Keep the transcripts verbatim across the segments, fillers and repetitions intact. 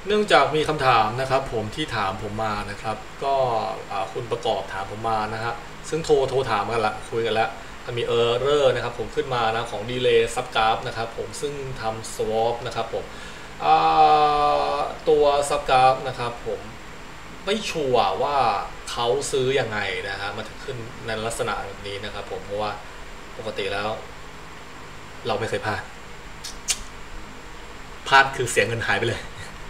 เนื่องจากมีคำถามนะครับผมที่ถามผมมานะครับก็คุณประกอบถามผมมานะฮะซึ่งโทรโทรถามกันละคุยกันแล้วมันมีเออร์เรอร์นะครับผมขึ้นมานะของดีเลย์ซับกราฟนะครับผมซึ่งทำสวอปนะครับผมตัวซับกราฟนะครับผมไม่ชัวร์ว่าเขาซื้อยังไงนะฮะมันถึงขึ้นในลักษณะแบบนี้นะครับผมเพราะว่าปกติแล้วเราไม่เคยพลาดพลาดคือเสียเงินหายไปเลย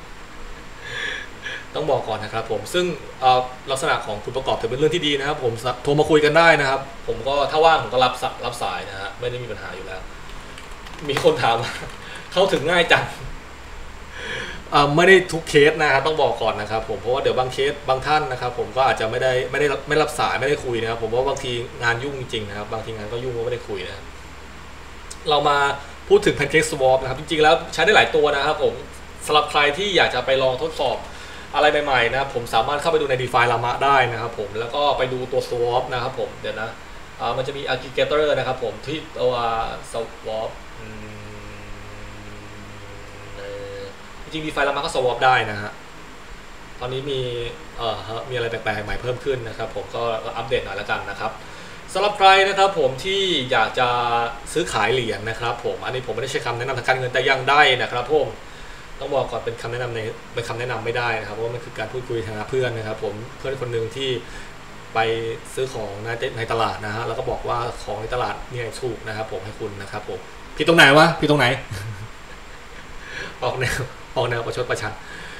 ต้องบอกก่อนนะครับผมซึ่งลักษณะของคุณประกอบถือเป็นเรื่องที่ดีนะครับผมโทรมาคุยกันได้นะครับผมก็ถ้าว่างผมก็รับรับสายนะฮะไม่ได้มีปัญหาอยู่แล้วมีคนถามว่าเข้าถึงง่ายจังไม่ได้ทุกเคสนะครับต้องบอกก่อนนะครับผมเพราะว่าเดี๋ยวบางเคสบางท่านนะครับผมก็อาจจะไม่ได้ไม่ได้ไม่รับสายไม่ได้คุยนะครับผมว่าบางทีงานยุ่งจริงๆนะครับบางทีงานก็ยุ่งก็ไม่ได้คุยนะเรามาพูดถึง Pancake Swap นะครับจริงๆแล้วใช้ได้หลายตัวนะครับผมสำหรับใครที่อยากจะไปลองทดสอบอะไรใหม่ๆนะครับผมสามารถเข้าไปดูใน DeFi Llama ได้นะครับผมแล้วก็ไปดูตัว Swap นะครับผมเดี๋ยวนะมันจะมี Aggregator นะครับผมที่ตัว Swap จริง DeFi Llama ก็ Swap ได้นะฮะตอนนี้มีเอ่อมีอะไรแปลกๆใหม่เพิ่มขึ้นนะครับผมก็อัปเดตหน่อยแล้วกันนะครับสำหรับใครนะครับผมที่อยากจะซื้อขายเหรียญนะครับผมอันนี้ผมไม่ได้ใช้คำแนะนำทางการเงินแต่ยังได้นะครับผมต้องบอกก่อนเป็นคำแนะนำในเป็นคำแนะนำไม่ได้นะครับเพราะว่ามันคือการพูดคุยทางเพื่อนนะครับผมเพื่อนคนหนึ่งที่ไปซื้อของในในตลาดนะฮะแล้วก็บอกว่าของในตลาดเนี่ยถูกนะครับผมให้คุณนะครับผมพี่ตรงไหนวะพี่ตรงไหน ออกแนวออกแนวประชดประชัน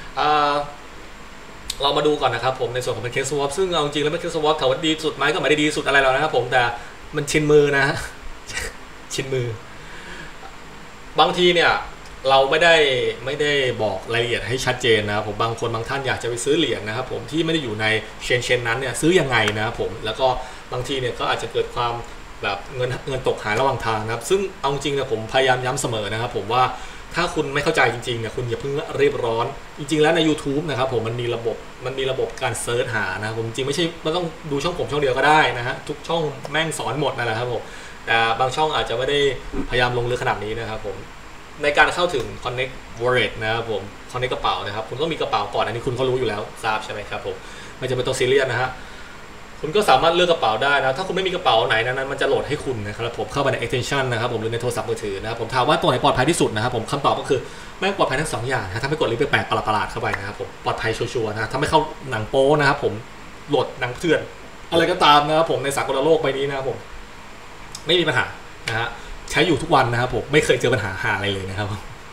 เรามาดูก่อนนะครับผมในส่วนของ Pancake Swap ซึ่งเอาจริงแล้ว Pancake Swap ถามว่าดีสุดไหมก็ไม่ได้ดีสุดอะไรหรอกนะครับผมแต่มันชินมือนะชินมือบางทีเนี่ยเราไม่ได้ไม่ได้บอกรายละเอียดให้ชัดเจนนะครับผมบางคนบางท่านอยากจะไปซื้อเหรียญนะครับผมที่ไม่ได้อยู่ในเชนเชนนั้นเนี่ยซื้อยังไงนะครับผมแล้วก็บางทีเนี่ยก็อาจจะเกิดความแบบเงินเงินตกหายระหว่างทางนะครับซึ่งเอาจริงเนี่ยผมพยายามย้ำเสมอนะครับผมว่าถ้าคุณไม่เข้าใจจริงๆเนี่ยคุณอย่าเพิ่งรีบร้อนจริงๆแล้วใน YouTube นะครับผมมันมีระบบมันมีระบบการเซิร์ชหานะผมจริงไม่ใช่ไม่ต้องดูช่องผมช่องเดียวก็ได้นะฮะทุกช่องแม่งสอนหมดนั่นแหละครับผมแต่บางช่องอาจจะไม่ได้พยายามลงลึกขนาดนี้นะครับผมในการเข้าถึง Connect Wallet นะครับผม Connect กระเป๋านะครับคุณต้องมีกระเป๋าก่อนอันนี้คุณก็รู้อยู่แล้วทราบใช่ไหมครับผมไม่จะเป็นตัวซีเรียสนะฮะคุณก็สามารถเลือกกระเป๋าได้นะถ้าคุณไม่มีกระเป๋าไหนนั้นมันจะโหลดให้คุณนะครับผมเข้าไปใน extension นะครับผมหรือในโทรศัพท์มือถือนะครับผมถามว่าตัวไหนปลอดภัยที่สุดนะครับผมคำตอบก็คือแม่งปลอดภัยทั้งสองอย่างนะถ้าไม่กดลิงก์แปลกๆประหลาดๆเข้าไปนะครับผมปลอดภัยชัวร์ๆนะถ้าไม่เข้าหนังโป๊นะครับผมโหลดหนังเถื่อนอะไรก็ตามนะครับผมในสากลโลกใบนี้นะครับผมไม่มีปัญหานะฮะใช้อยู่ทุกวันนะครับผมไม่เคยเจอปัญหาหาอะไรเลยนะครับ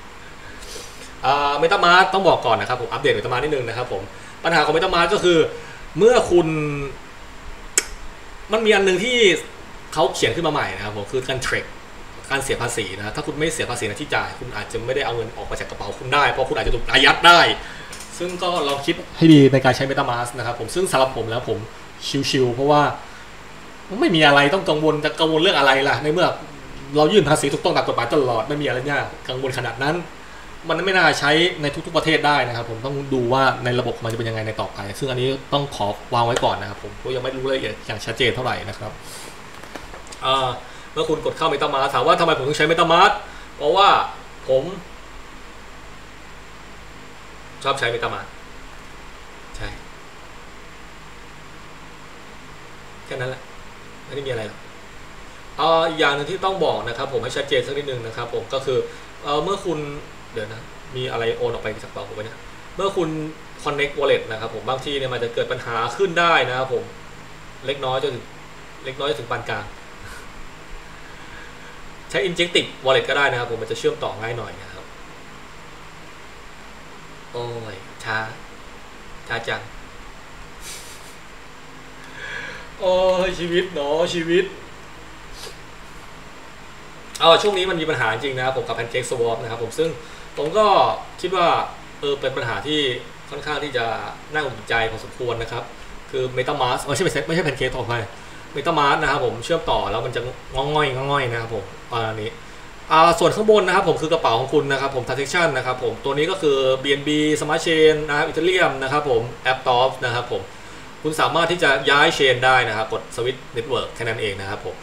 เมตามาร์ต้องบอกก่อนนะครับผมอัปเดตเมตามาร์นิดนึงนะครับผมปัญหาของเมตามาร์ก็คือเมื่อคุณมันมีอันหนึ่งที่เขาเขียนขึ้นมาใหม่นะครับผมคือการเทรดการเสียภาษีนะถ้าคุณไม่เสียภาษีในที่จ่ายคุณอาจจะไม่ได้เอาเงินออกมาจากกระเป๋าคุณได้เพราะคุณอาจจะถูกอายัดได้ซึ่งก็เราคิดให้ดีในการใช้ MetaMask นะครับผมซึ่งสำหรับผมแล้วผมชิลๆเพราะว่าไม่มีอะไรต้องกังวลจะกังวลเรื่องอะไรล่ะในเมื่อเรายื่นภาษีถูกต้องตามกฎหมายตลอดไม่มีอะไรเนี่ยกังวลขนาดนั้นมันไม่น่าใช้ในทุกๆประเทศได้นะครับผมต้องดูว่าในระบบมันจะเป็นยังไงในต่อไปซึ่งอันนี้ต้องขอวางไว้ก่อนนะครับผมก็ยังไม่รู้รายละเอียดอย่างชัดเจนเท่าไหร่นะครับเมื่อคุณกดเข้า MetaMask ถามว่าทำไมผมต้องใช้ MetaMask เพราะว่าผมชอบใช้ MetaMask ใช่แค่นั้นแหละไม่ได้มีอะไรหรอกอีกอย่างหนึ่งที่ต้องบอกนะครับผมให้ชัดเจนสักนิดนึงนะครับผมก็คือเมื่อคุณเดี๋ยวนะมีอะไรโอนออกไปจากกระเป๋าผมไปเนี่ยเมื่อคุณ Connect Wallet นะครับผมบางทีเนี่ยมันจะเกิดปัญหาขึ้นได้นะครับผมเล็กน้อยจนถึงเล็กน้อยจนถึงปานกลางใช้ Injective Wallet ก็ได้นะครับผมมันจะเชื่อมต่อง่ายหน่อยนะครับโอ้ยช้าช้าจังโอ้ยชีวิตเนาะชีวิตเอาช่วงนี้มันมีปัญหาจริงนะครับผมกับ Pancake Swap นะครับผมซึ่งผมก็คิดว่าเออเป็นปัญหาที่ค่อนข้างที่จะน่าอุ่นใจพอสมควรนะครับคือ MetaMask ไม่ใช่ไม่ใช่ Pancake ต่อไป MetaMask นะครับผมเชื่อมต่อแล้วมันจะงอง่อยงอง่อยนะครับผมอันนี้ส่วนข้างบนนะครับผมคือกระเป๋าของคุณนะครับผม transaction นะครับผมตัวนี้ก็คือ บี เอ็น บี Smart Chain นะครับ Ethereum นะครับผม Aptos นะครับผมคุณสามารถที่จะย้ายเชนได้นะครับกด Switch Network แค่นั้นเองนะครับผม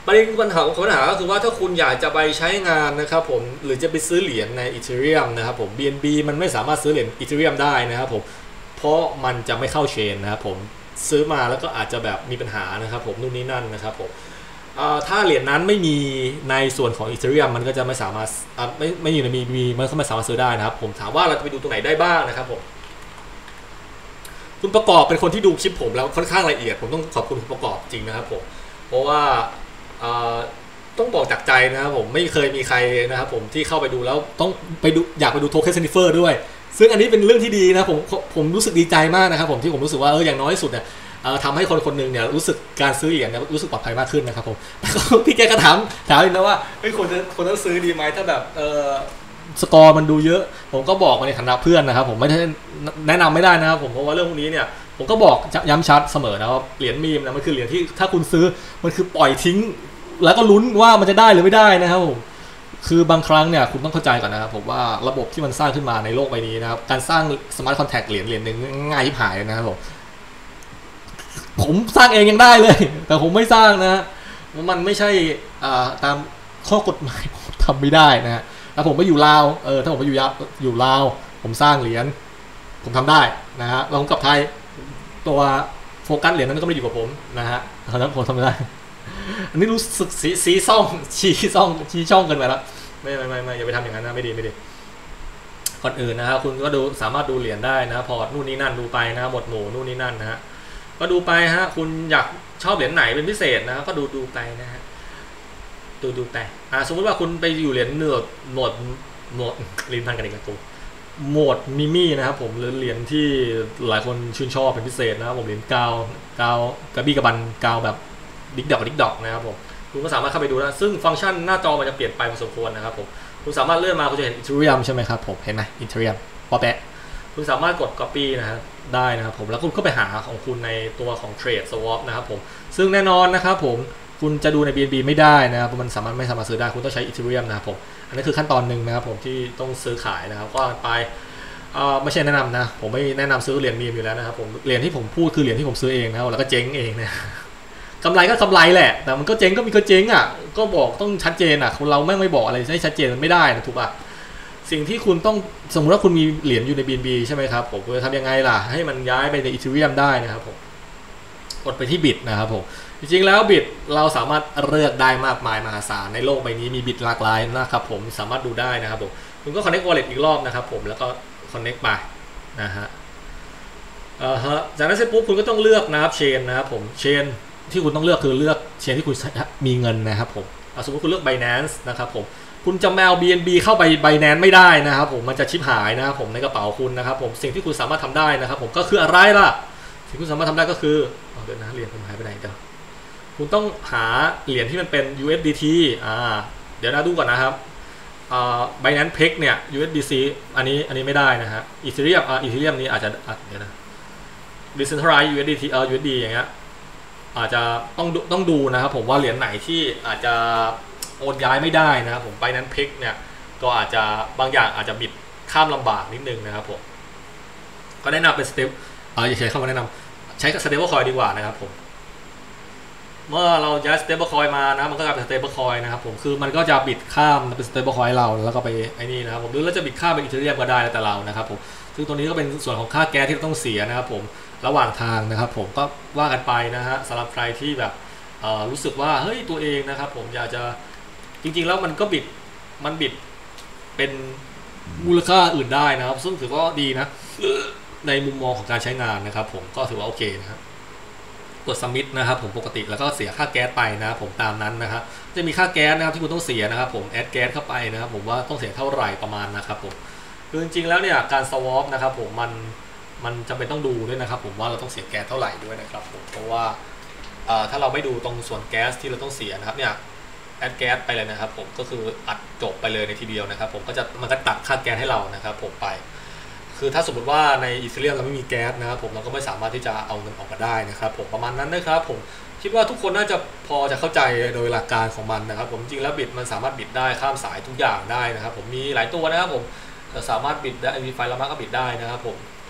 ประเด็นปัญหาของปัญหาก็คือว่าถ้าคุณอยากจะไปใช้งานนะครับผมหรือจะไปซื้อเหรียญในอีเธเรียมนะครับผม บี เอ็น บี มันไม่สามารถซื้อเหรียญอีเธเรียมได้นะครับผมเพราะมันจะไม่เข้าเชนนะครับผมซื้อมาแล้วก็อาจจะแบบมีปัญหานะครับผมนู่นนี่นั่นนะครับผมถ้าเหรียญนั้นไม่มีในส่วนของอีเธเรียมมันก็จะไม่สามารถไม่ไม่อยู่ในมีมีมันก็ไม่สามารถซื้อได้นะครับผมถามว่าเราจะไปดูตรงไหนได้บ้างนะครับผมคุณประกอบเป็นคนที่ดูคลิปผมแล้วค่อนข้างละเอียดผมต้องขอบคุณคุณประกอบจริงนะครับผมเพราะว่าต้องบอกจากใจนะครับผมไม่เคยมีใครนะครับผมที่เข้าไปดูแล้วต้องไปดูอยากไปดูโทเค็นสนิฟเฟอร์ด้วยซึ่งอันนี้เป็นเรื่องที่ดีนะผมผมรู้สึกดีใจมากนะครับผมที่ผมรู้สึกว่าเอออย่างน้อยที่สุดเนี่ยทำให้คนคนหนึ่งเนี่ยรู้สึกการซื้อเหรียญเนี่ยรู้สึกปลอดภัยมากขึ้นนะครับผมพี่แกก็ถามถามเลยนะว่าเฮ้ยคนจะคนต้องซื้อดีไหมถ้าแบบเออสกอร์มันดูเยอะผมก็บอกมาในฐานะเพื่อนนะครับผมไม่ได้แนะนำไม่ได้นะครับผมเพราะว่าเรื่องพวกนี้เนี่ยผมก็บอกย้ำชัดเสมอนะว่าเหรียญมีมนะมันคือเหรียญที่ถ้าคุณซื้อมันคือปล่อยทิ้งแล้วก็ลุ้นว่ามันจะได้หรือไม่ได้นะครับผมคือบางครั้งเนี่ยคุณต้องเข้าใจก่อนนะครับผมว่าระบบที่มันสร้างขึ้นมาในโลกใบนี้นะครับการสร้างสมาร์ทคอนแทคเหรียญเหรียญหนึ่งง่ายที่หายนะครับผมผมสร้างเองยังได้เลยแต่ผมไม่สร้างนะมันไม่ใช่ตามข้อกฎหมายผมทำไม่ได้นะฮะแล้วผมไปอยู่ลาวเออถ้าผมไปอยู่ยับอยู่ลาวผมสร้างเหรียญผมทำได้นะฮะเรากับไทยตัวโฟกัสเหรียญนั้นก็ไม่ได้อยู่กับผมนะฮะเพราะฉะนั้นผมทำได้อันนี้รู้สึกสีสีซ่องชี้ซ่องชี้ช่องกันไปแล้วไม่ไม่ไม่ไม่อย่าไปทำอย่างนั้นนะไม่ดีไม่ดีก่อนอื่นนะครับคุณก็ดูสามารถดูเหรียญได้นะพอร์ตนู่นนี่นั่นดูไปนะหมดหมู่นู่นนี่นั่นนะฮะก็ดูไปฮะคุณอยากชอบเหรียญไหนเป็นพิเศษนะก็ดูดูไปนะฮะดูดูไปอ่าสมมติว่าคุณไปอยู่เหรียญเนือดหมดหมดลิ้นพันกันอีกแล้วกูโหมดมิมี่นะครับผมเหรียญที่หลายคนชื่นชอบเป็นพิเศษนะครับผมเหรียญกาวกาวกระบี่กระบันกาวแบบดิกดอกดิกดอกนะครับผมคุณก็สามารถเข้าไปดูได้ซึ่งฟังก์ชันหน้าจอมันจะเปลี่ยนไปพอสมควรนะครับผมคุณสามารถเลื่อนมาคุณจะเห็นอีเธเรียมใช่ไหมครับผมเห็นไหมอีเธเรียมพอแปะคุณสามารถกด copy นะครับได้นะครับผมแล้วคุณก็ไปหาของคุณในตัวของ Trade Swap นะครับผมซึ่งแน่นอนนะครับผมคุณจะดูใน บี เอ็น บี ไม่ได้นะครับมันสามารถไม่สามารถซื้อได้คุณต้องใช้อีเธเรียมนะครับผมอันนี้คือขั้นตอนหนึ่งนะครับผมที่ต้องซื้อขายนะครับก็ไปไม่ใช่แนะนำนะผมไม่แนะนำซื้อเหรียญมีมอยู่แล้วนะครับผมเหรียญที่ผมพูดคือเหรียญที่ผมซื้อเองนะครับแล้วก็เจ๊งเองนะกำไรก็กำไรแหละแต่มันก็เจ๊งก็มีก็เจ๊งอ่ะก็บอกต้องชัดเจนอ่ะคนเราไม่ไม่บอกอะไรให้ชัดเจนมันไม่ได้นะถูกป่ะสิ่งที่คุณต้องสมมติว่าคุณมีเหรียญอยู่ใน บี เอ็น บี ใช่ไหมครับผมจะทำยังไงล่ะให้มันย้ายไปในอีเธเรียมได้นะครับผมกดไปที่บิตนะครับผมจริงๆแล้วบิตเราสามารถเลือกได้มากมายมหาศาลในโลกใบนี้มีบิตหลากหลายนะครับผมสามารถดูได้นะครับผมคุณก็ connect wallet อีกรอบนะครับผมแล้วก็ connect ไปนะฮะเอ่อฮะจากนั้นเสร็จปุ๊บคุณก็ต้องเลือกนะครับเชนนะครับผมเชนที่คุณต้องเลือกคือเลือกเชนที่คุณมีเงินนะครับผมสมมติคุณเลือก Binance นะครับผมคุณจะแมว บี เอ็น บี เข้าไป Binance ไม่ได้นะครับผมมันจะชิบหายนะครับผมในกระเป๋าคุณนะครับผมสิ่งที่คุณสามารถทำได้นะครับผมก็คืออะไรล่ะสิ่งที่คุณสามารถทำได้ก็คือเดี๋ยวนะเหรียญผมหายไปไหนเดี๋ยวคุณต้องหาเหรียญที่มันเป็น ยู เอส ดี ที อ่าเดี๋ยวนะดูก่อนนะครับอ่า Binance เพ อี เนี่ย ยู เอส ดี ซี อันนี้อันนี้ไม่ได้นะฮะ Ethereum อ่า Ethereum นี้อาจจะเดี๋ยวนะ Decentralized ยู เอส ดี ที เอ่อ ยู เอส ดี อย่างเงี้ยอาจจะต้องต้องดูนะครับผมว่าเหรียญไหนที่อาจจะโอนย้ายไม่ได้นะครับผม Binance เพ อี เนี่ยก็อาจจะบางอย่างอาจจะบิดข้ามลำบากนิดนึงนะครับผมก็แนะนำเป็นสเต็ปอ่าอย่าใช้คำว่าแนะนำใช้สเตเบิลคอยดีกว่านะครับผมเมื่อเราย้ายสเตเบิลคอยมานะมันก็กลายเป็นสเตเบิลคอยนะครับผมคือมันก็จะบิดข้ามเป็นสเตเบิลคอยเราแล้วก็ไปไอ้นี่นะครับผมหรือเราจะบิดข้ามไปอีเธเรียมก็ได้แล้วแต่เรานะครับผมซึ่งตัวนี้ก็เป็นส่วนของค่าแก๊สที่ต้องเสียนะครับผมระหว่างทางนะครับผมก็ว่ากันไปนะฮะสำหรับใครที่แบบรู้สึกว่าเฮ้ยตัวเองนะครับผมอยากจะจริงๆแล้วมันก็บิดมันบิดเป็นมูลค่าอื่นได้นะครับซึ่งถือว่าดีนะในมุมมองของการใช้งานนะครับผมก็ถือว่าโอเคนะครับกด submit นะครับผมปกติแล้วก็เสียค่าแก๊สไปนะครับผมตามนั้นนะครับจะมีค่าแก๊สนะครับที่คุณต้องเสียนะครับผมแอดแก๊สเข้าไปนะครับผมว่าต้องเสียเท่าไหร่ประมาณนะครับผมคือจริงๆแล้วเนี่ยการ swap นะครับผมมันมันจำเป็นต้องดูด้วยนะครับผมว่าเราต้องเสียแก๊สเท่าไหร่ด้วยนะครับผมเพราะว่าถ้าเราไม่ดูตรงส่วนแก๊สที่เราต้องเสียนะครับเนี่ยแอดแก๊สไปเลยนะครับผมก็คืออัดจบไปเลยในทีเดียวนะครับผมก็จะมันก็ตัดค่าแก๊สให้เรานะครับผมไปคือถ้าสมมติว่าในอีเธเรียมเราไม่มีแก๊สนะครับผมเราก็ไม่สามารถที่จะเอาเงินออกมาได้นะครับผมประมาณนั้นนะครับผมคิดว่าทุกคนน่าจะพอจะเข้าใจโดยหลักการของมันนะครับผมจริงแล้วบิตมันสามารถบิดได้ข้ามสายทุกอย่างได้นะครับผมมีหลายตัวนะครับผมสามารถบิดได้มีไฟละมาก็บิดได้นะครับผม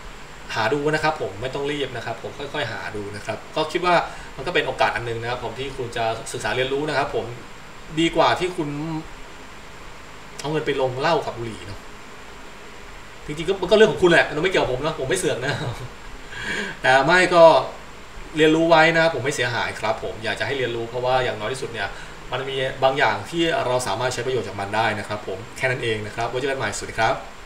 หาดูนะครับผมไม่ต้องรีบนะครับผมค่อยๆหาดูนะครับก็คิดว่ามันก็เป็นโอกาสอันนึงนะครับผมที่คุณจะศึกษาเรียนรู้นะครับผมดีกว่าที่คุณเอาเงินไปลงเหล้ากับบุหรี่เนาะจริงๆก็มันก็เรื่องของคุณแหละมันไม่เกี่ยวกับผมนะผมไม่เสือกนะแต่ไม่ก็เรียนรู้ไว้นะผมไม่เสียหายครับผมอยากจะให้เรียนรู้เพราะว่าอย่างน้อยที่สุดเนี่ยมันมีบางอย่างที่เราสามารถใช้ประโยชน์จากมันได้นะครับผมแค่นั้นเองนะครับไว้เจอกันใหม่สวัสดีครับ